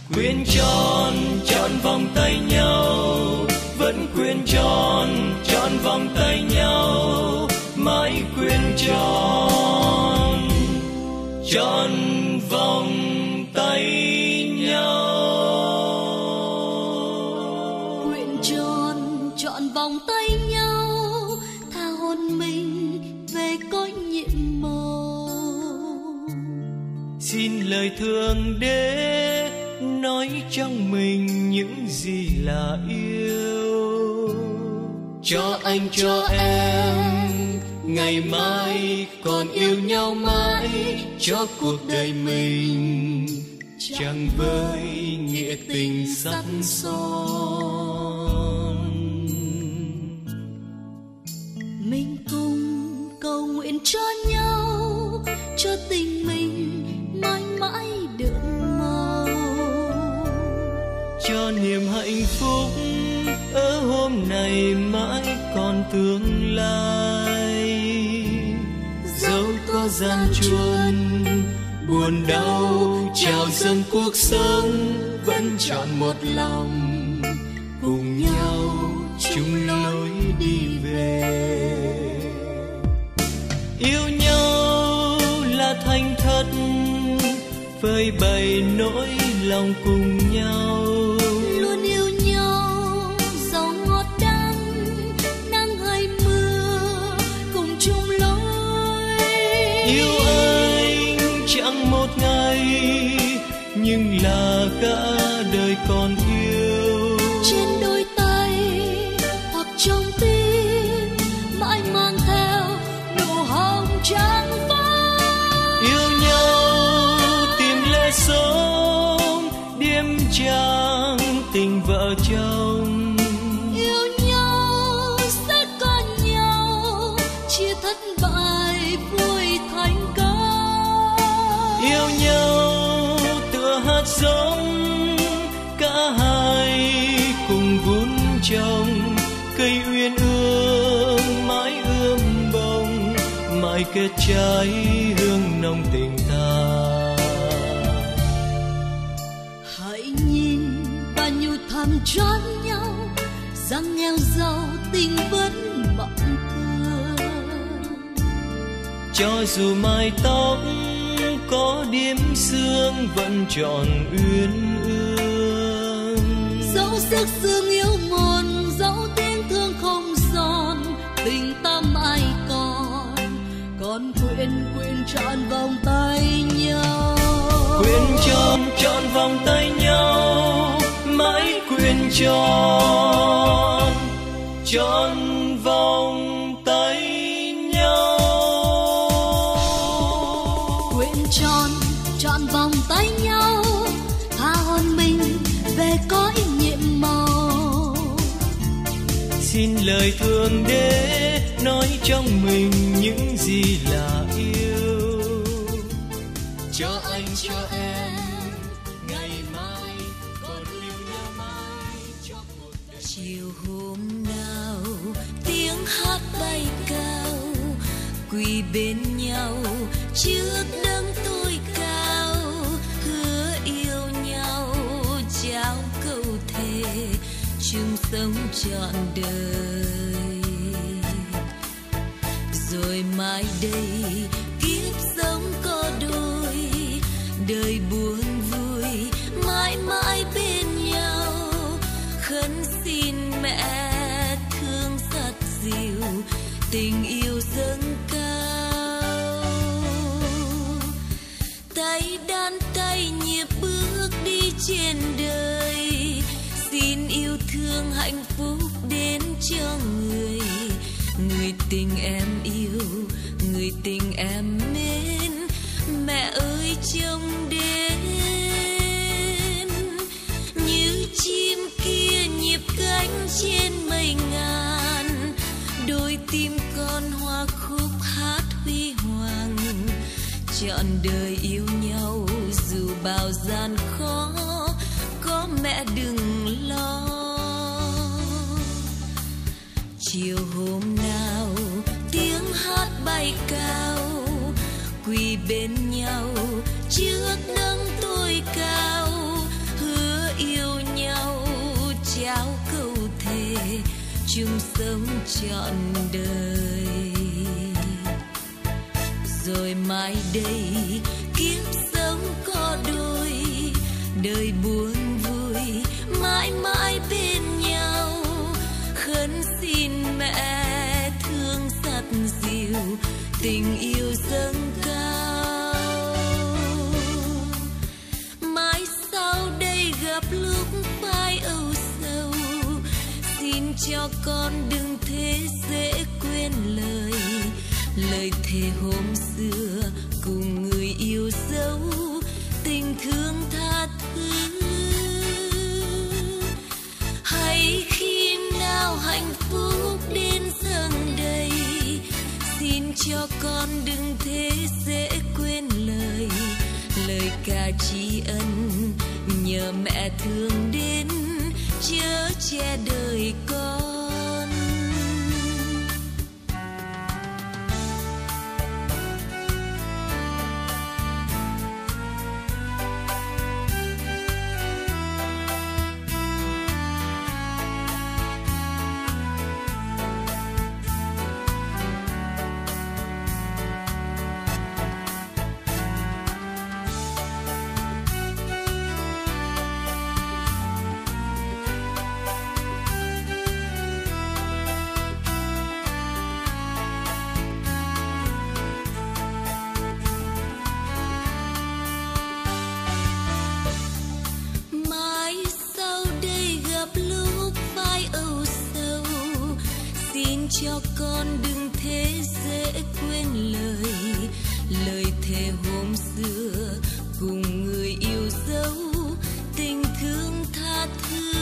Quyện tròn tròn vòng tay nhau, vẫn quyện tròn tròn vòng tay nhau, mãi quyện tròn tròn vòng tay nhau. Quyện tròn tròn vòng tay nhau, tha hồn mình về cõi nhiệm màu. Xin lời thương đế nói trong mình những gì là yêu, cho anh cho em ngày mai còn yêu nhau mãi, cho cuộc đời mình chẳng với nghĩa tình sắt son. Mình cùng cầu nguyện cho nhau, cho tình mình mãi mãi đượm màu, cho niềm hạnh phúc ở hôm nay mãi còn tương lai. Dẫu có gian truân buồn đau trào dâng cuộc sống, vẫn chọn một lòng cùng nhau chung lối đi về. Yêu nhau là thành thật, phơi bày nỗi lòng cùng nhau. Luôn yêu nhau dẫu ngọt đắng, nắng hay mưa cùng chung lối. Yêu anh chẳng một ngày, nhưng là cả đời còn yêu. Trên đôi tay hoặc trong tim, mãi mang theo nụ hồng trắng phai. Yêu nhau tìm lẽ sống, điềm tràng tình vợ chồng. Yêu nhau sẽ có nhau, chia thất bại vui thành công. Yêu nhau tựa hạt giống, cả hai cùng vun trồng. Cây uyên ương mãi ươm bông, mãi kết trái hương nồng tình ta. Hãy nhìn bao nhiêu thầm tròn nhau, rằng nghèo giàu tình vẫn bận thương. Cho dù mái tóc có điểm sương vẫn tròn uyên ương. Dẫu sức xương yêu mòn, dẫu tiếng thương không giòn, tình ta mãi còn quyện trọn vòng tay nhau. Quyện tròn tròn vòng tay nhau, mãi quyện tròn tròn vòng tay nhau. Quyện tròn trọn vòng tay nhau, tha hồn mình về cõi nhiệm màu. Xin lời thương đế nói trong mình những gì là yêu, cho anh cho em ngày mai còn yêu nhau mãi cho cuộc đời. Chiều hôm nào tiếng hát bay cao, quỳ bên nhau trước đấng tối cao, hứa yêu nhau trao câu thề chung sống trọn đời. Rồi mai đây kiếp sống có đôi, đời buồn vui mãi mãi bên nhau. Khấn xin mẹ thương dắt dìu, tình yêu dâng cao. Tay đan tay nhịp bước đi trên đời, xin yêu thương hạnh phúc đến cho người. Người tình em yêu, người tình em mến, mẹ ơi trông đến. Như chim kia nhịp cánh trên mây ngàn, đôi tim con hoa khúc hát huy hoàng. Trọn đời yêu nhau dù bao gian khó, có mẹ đừng lo. Chiều hôm nào tiếng hát bay cao, quỳ bên nhau trước đấng tối cao, hứa sống trọn đời. Rồi mai đây kiếp sống có đôi, đời buồn vui mãi mãi bên nhau. Khấn xin mẹ thương dắt dìu tình yêu dâng cao. Mãi sau đây gặp lúc phai âu sầu, xin cho con đừng thế dễ quên lời. Lời thề hôm xưa cùng người yêu dấu, tình thương tha thứ. Hay khi nào hạnh phúc đến dâng đầy, xin cho con đừng thế dễ quên lời. Lời ca tri ân nhờ mẹ thương đến, chở che đời con. Cho con đừng thế dễ quên lời. Lời thề hôm xưa cùng người yêu dấu, tình thương tha thứ.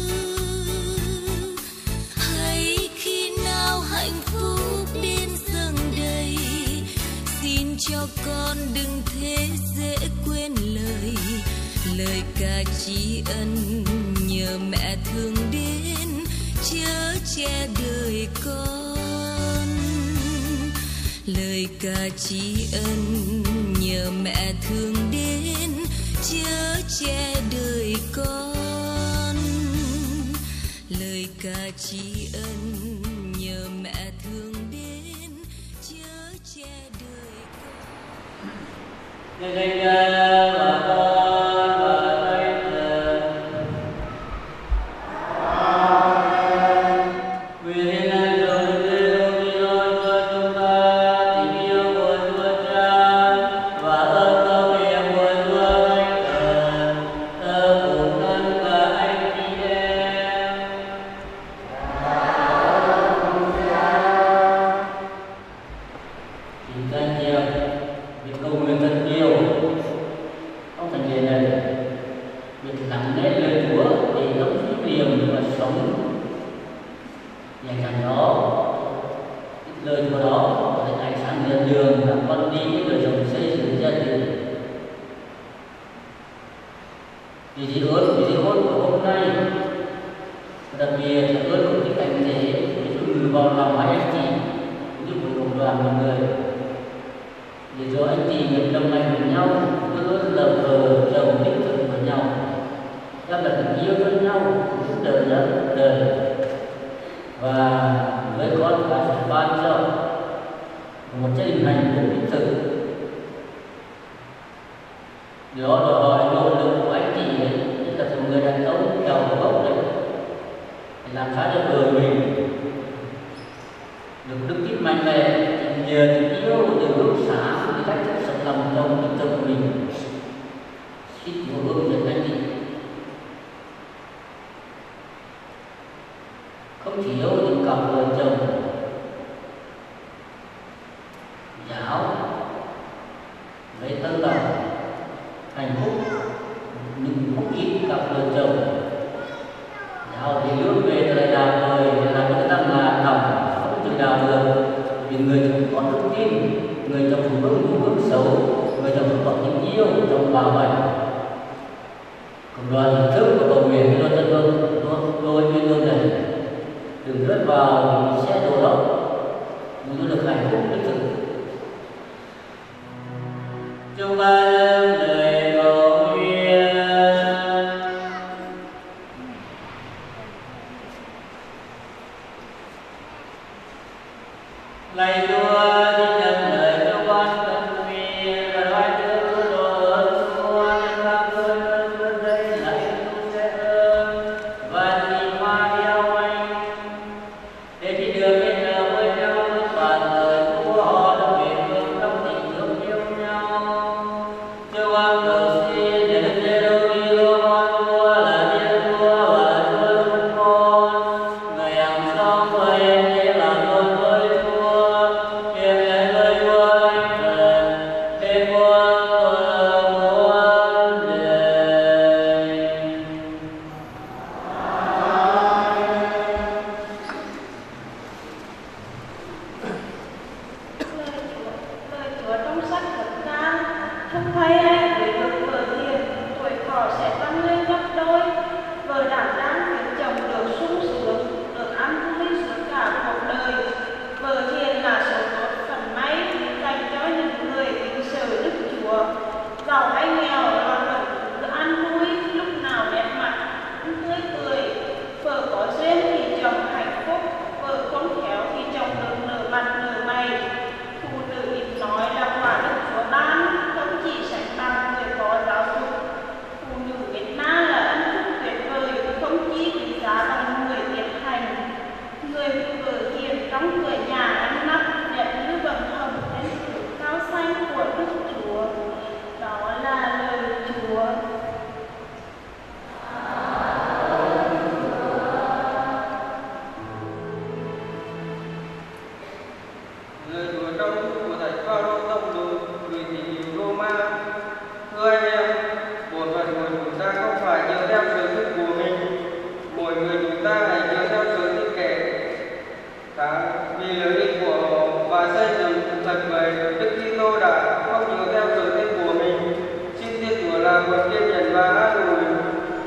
Hay khi nào hạnh phúc đến dâng đầy, xin cho con đừng thế dễ quên lời. Lời ca tri ân nhờ mẹ thương đến, chở che đời con. Lời ca tri ân nhờ mẹ thương đến, chở che đời con. Lời ca tri ân nhờ mẹ thương đến, chở che đời con.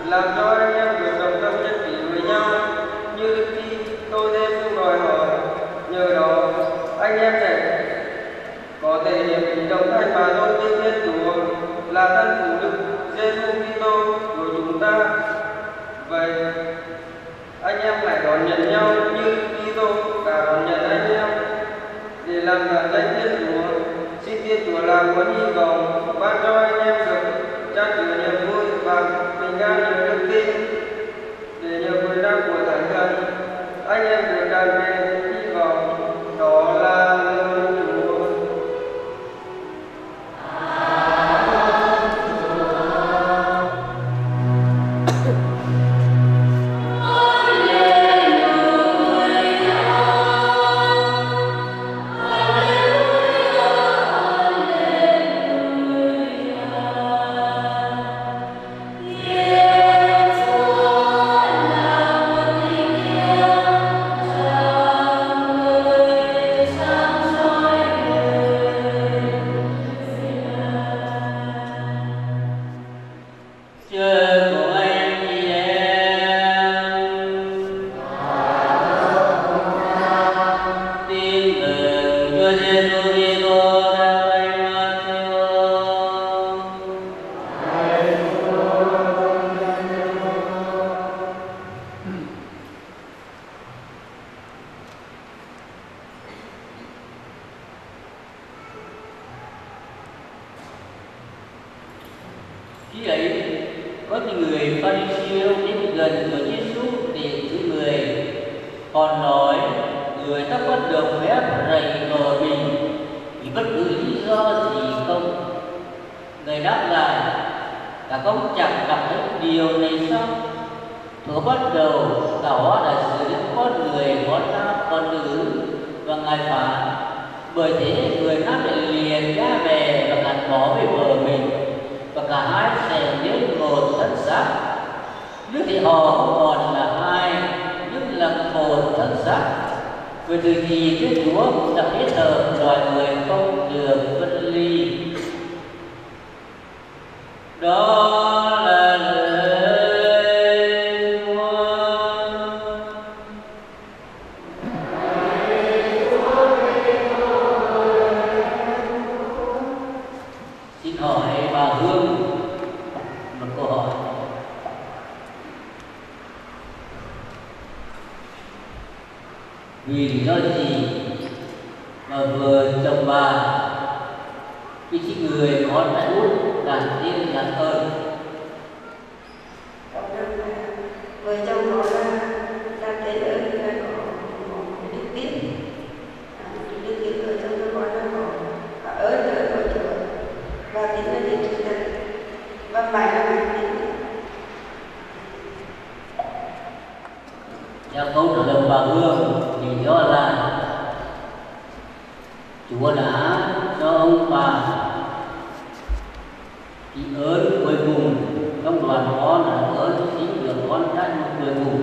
làm cho anh em được đồng tâm nhất trí với nhau như Đức Kitô Giêsu đòi hỏi. Nhờ đó anh em sẽ có thể hiệp ý đồng thanh mà tôn vinh Thiên Chúa là thân phụ Đức Giêsu Kitô của chúng ta. Vậy anh em lại đón nhận nhau như Kitô đã đón nhận anh em để làm cảm danh Thiên Chúa. Xin Thiên Chúa làm có hy vọng ban cho anh em được tràn chứa niềm vui và bình an nhờ đức tin, để nhờ quyền năng của Thánh Thần anh em được tràn trề hy vọng. Đó là lời Chúa. Khi ấy, có những người Pha-ri-siêu đến gần Chúa Giêsu để giữ người. Họ nói, người ta có được phép rầy vợ mình vì bất cứ lý do gì không? Người đáp lại, các ông chẳng đọc thấy điều này sao? Thuở bắt đầu, đó đã xử đến con người có nam con nữ, và Ngài phán, bởi thế người nam lại liền ra về và gắn bó với vợ mình, và cả hai sẽ đến một thân xác. Nếu thì họ không còn là hai, nhưng là một thân xác. Vì từ gì Thiên Chúa cũng đã kết hợp loài người không được phân ly. Đó là lời Chúa. Xin hỏi bà Hương một câu hỏi. Vì lý do gì mà vợ chồng bà khi chỉ người có trái út đặt tên là ơn? Vợ chồng họ là tên ơn là có đức tin, đức tin vợ chồng tôi gọi là có ơn vợ chồng và tin là tin sự thật và phải là phải tin. Theo câu trả lời bà Hương, lý do là Chúa đã cho ông bà cái ơn cuối cùng trong đoàn con là ơn sinh được con trai một cuối cùng,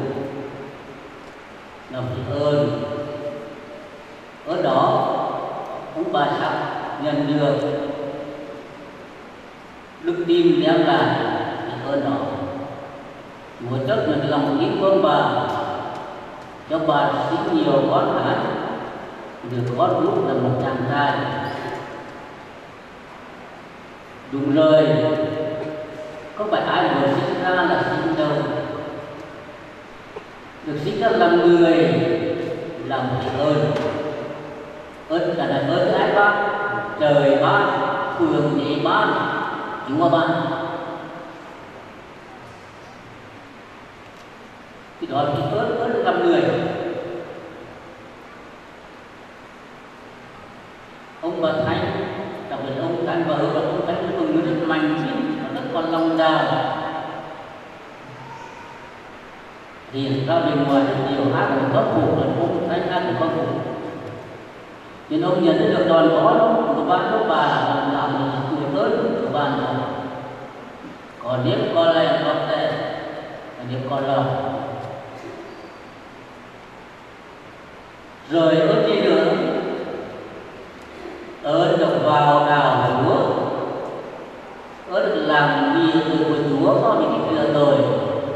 là một ơn. Ở đó ông bà sắp nhận được đức tin đem lại cái ơn đó. Chúa chấp nhận lòng tin của ông bà, cho bà sinh nhiều con gái, được con út là một chàng trai. Đúng rồi, có phải ai vừa sinh ra là sinh đâu. Được sinh ra làm người là một ơn. Ơn cả là ơn ai ban? Trời ban, Thượng Đế ban, Chúa ban. Thì đó là cái ơn làm người. Ông bà Thanh, đặc biệt ông Thanh và ông Thanh cũng người rất mạnh chính và rất còn lòng đào. Hiện ra bên ngoài rất nhiều hát của các cụ, là ông Thanh hát của các cụ. Nhưng ông nhận được đòn có của bạn của bà làm một tuổi lớn của bạn đó. Còn nếu con lại con tệ, nếu con lòng. Rồi ơn gì nữa? Ơn được vào đào của Chúa, ơn được làm việc của Chúa có những cái việc rồi,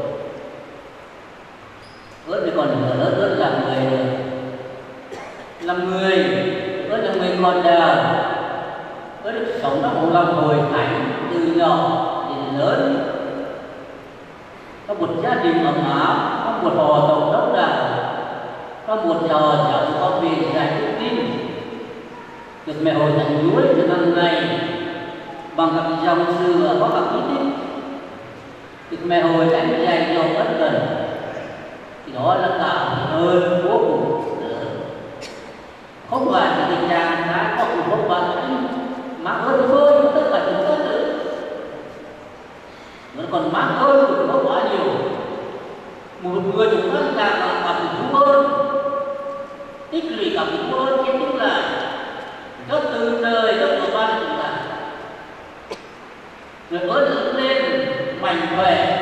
có một gia đình ấm áp, có một họ tộc đông đảo, có một giờ giáo dục con viện dạy đức tin, được mẹ Hồi dạy núi từ năm ngày bằng các dòng sư có các ý tích, được mẹ Hồi đánh dạy dòng bất cần, thì đó là cả một ơn vô cùng lớn. Không phải là tình trạng đã có cùng một bạn anh mang ơn với tất cả chúng ta nữa, vẫn còn mang ơn của nó quá nhiều. Một người chúng ta là cảm thấy ơn, tích lũy cảm thấy ơn kiến thức lại cho từ đời cho của ban chúng ta, người ơn lớn lên mạnh khỏe.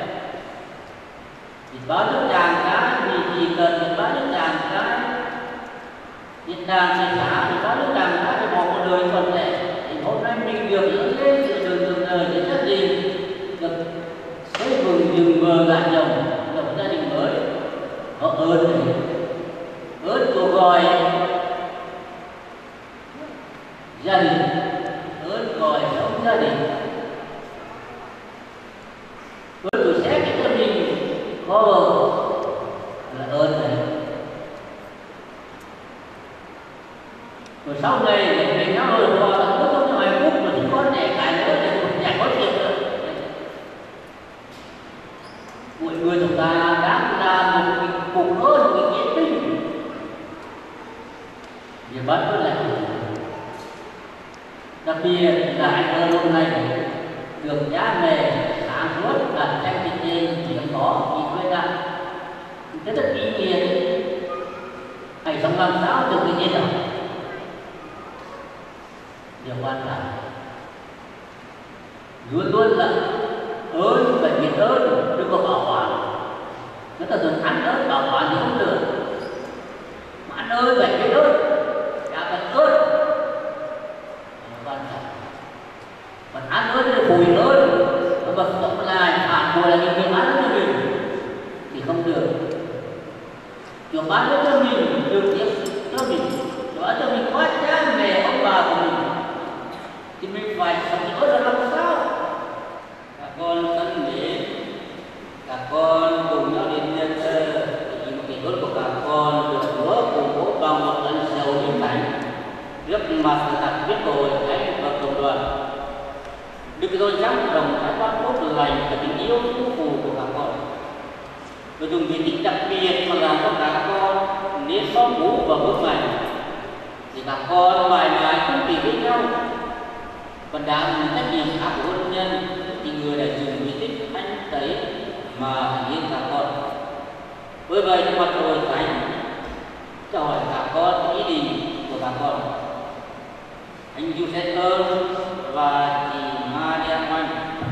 Thì bao nhiêu chàng cá vì chỉ cần thì bao nhiêu chàng cá Việt Nam thì xã thì bao nhiêu chàng cá thì một đời còn trẻ. Thì hôm nay mình được lớn lên từ đường đời để xác định được xây vừng dừng bờ gạt dòng lập gia đình mới. Có ơn này, ơn của gọi gia đình, ơn gọi sống gia đình, ơn của xét cái gia đình có là ơn này. Rồi sau này mình nó rồi qua tận nước trong ngoài phút mà chúng con để cái nữa để một nhà có chuyện nữa. Mọi người chúng ta đáng là một cái cùng ơn, một cái nghĩa tình. Vì bắt nó lại đặc biệt là anh ơn hôm nay được cha mẹ sáng suốt đặt tranh trên chuyện có ý quyết định rất là ý nghĩa đấy. Hãy sống làm sao được cái gì đó điều quan trọng luôn luôn là ơn phải biết ơn, đừng có bảo quản. Nó ta thường ăn ơn bảo quản thì không được, mà ăn ơn phải biết ơn, trả cần ơn quan trọng. Còn ăn ơn thì bùi ơn, mà tổng lại phản bùi là những việc ăn cho mình thì không được. Kiểu bán nó cho mình, được tiếp cho mình, đó cho mình quá cha mẹ ông bà của mình, thì mình phải sống ơn là làm sao? Các con thân mến, các con cùng nhau đến nhận thờ, thì một cái ơn của các con được Chúa cùng cố bằng một ân sầu linh thánh trước mặt đặt biết rồi hãy và cộng đoàn được rồi dám đồng thái quan tốt lành và tình yêu phú phù của các con. Và dùng cái tính đặc biệt mà làm cho các con nên có ngủ và bước mạnh thì các con mãi mãi không bị với nhau. Còn đáng trách nhiệm khác của hôn nhân thì người đã dùng cái tích anh thấy mà thể hiện các con. Với vậy nhưng mà rồi thánh cho hỏi các con ý định của các con. Anh Giuse ơn và chị Maria Oanh,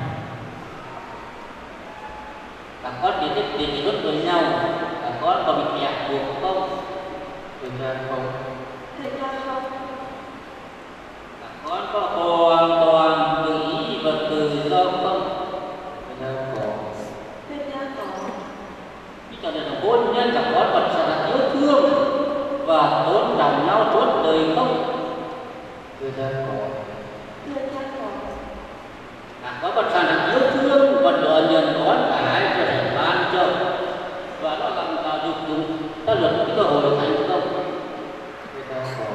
các con chỉ thích để kỷ luật với nhau, các con có bị ép buộc không? Thực ra không. Các con có hoàn toàn tự ý và tự do không? Thực ra có. Vì cho nên là hôn nhân các con vẫn sẽ là yêu thương và tôn trọng nhau suốt đời không? Thực ra có. Các con vẫn sẽ là yêu thương và đón nhận con cái cho thể ban cho và nó làm tạo dục dụng ta luật cái cơ hội thành công. Thực ra có.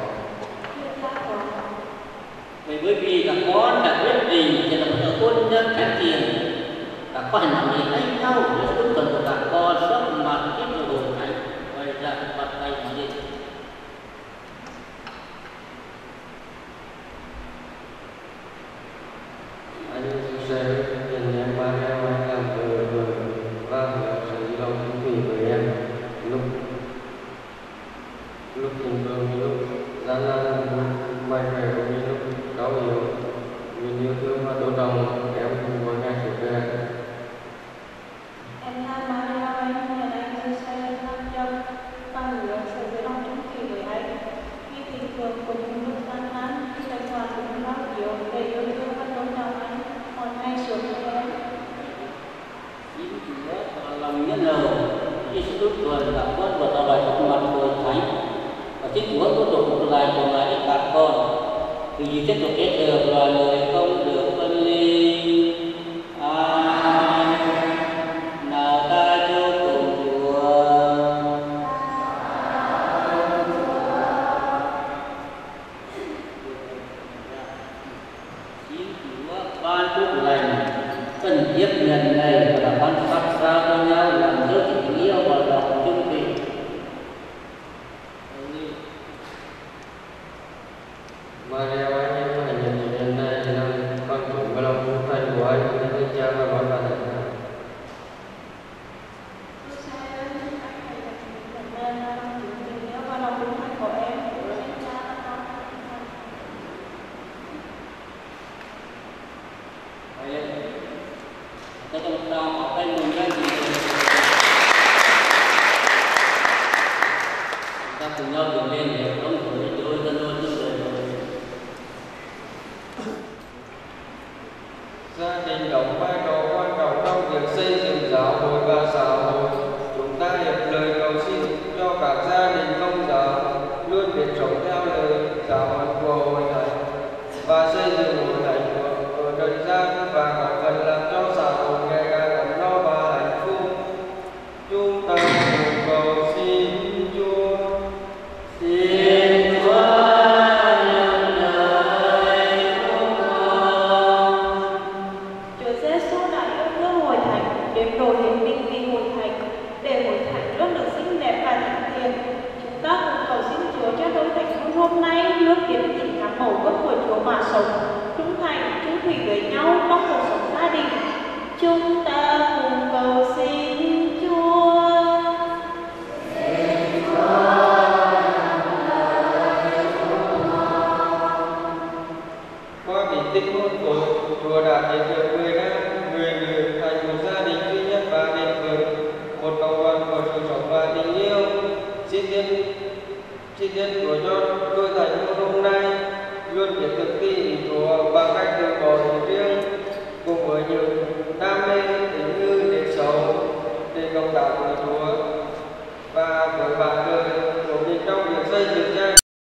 Bởi vì các con đã quyết định thì là một hôn nhân phát triển, các con hành động lấy nhau để giúp cần của các con sớm mặt cái cơ hội thành vậy ra bắt tay nói đi. Anh sẽ nhận em ba em làm vợ và sẽ đi lòng chung thủy với em lúc tình cờ vì lúc gian nan mạnh khỏe của mình lúc đau yếu mình yêu thương và tôn trọng em cùng với ngày sự về. Em tha Maria anh nhận anh Giuse làm chồng và hứa sẽ giữ lòng chung thủy với anh. Khi tình thương của những lúc gian nan, khi tài khoản của những đau yếu để yêu thương và tôn trọng anh, còn ngày sướng với em. Xin Chúa và lòng nhân hậu khi sự ước tuần các con và tao bài trong mặt của Thánh và xin Chúa có tổ một lại của ngài các con từ gì tiếp tục kết được loài lời không được phân ly. Amen. tích hôn phối, Chúa đã kết hợp người nam, người nữ thành một gia đình duy nhất và bền vững, một cầu vồng của sự sống và tình yêu. Xin Thiên Chúa cho đôi thành hôn hôm nay luôn biết thực thi ý Chúa bằng cách từ bỏ riêng